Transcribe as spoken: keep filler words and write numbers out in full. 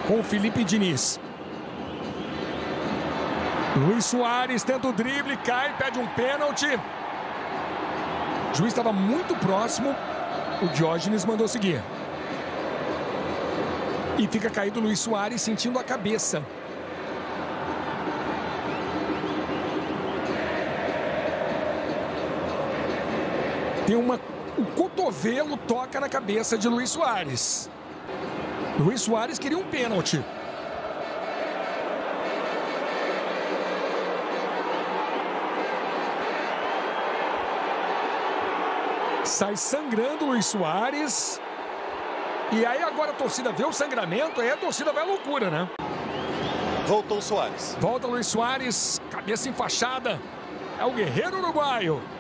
com o Felipe Diniz. Luis Soares tenta o drible, cai, pede um pênalti. O juiz estava muito próximo, o Diógenes mandou seguir. E fica caído o Luis Soares sentindo a cabeça. Tem uma... O cotovelo toca na cabeça de Luis Soares. Luis Soares queria um pênalti. Sai sangrando o Luis Soares. E aí agora a torcida vê o sangramento, aí a torcida vai à loucura, né? Voltou o Soares. Volta Luis Soares, cabeça enfaixada. É o guerreiro uruguaio.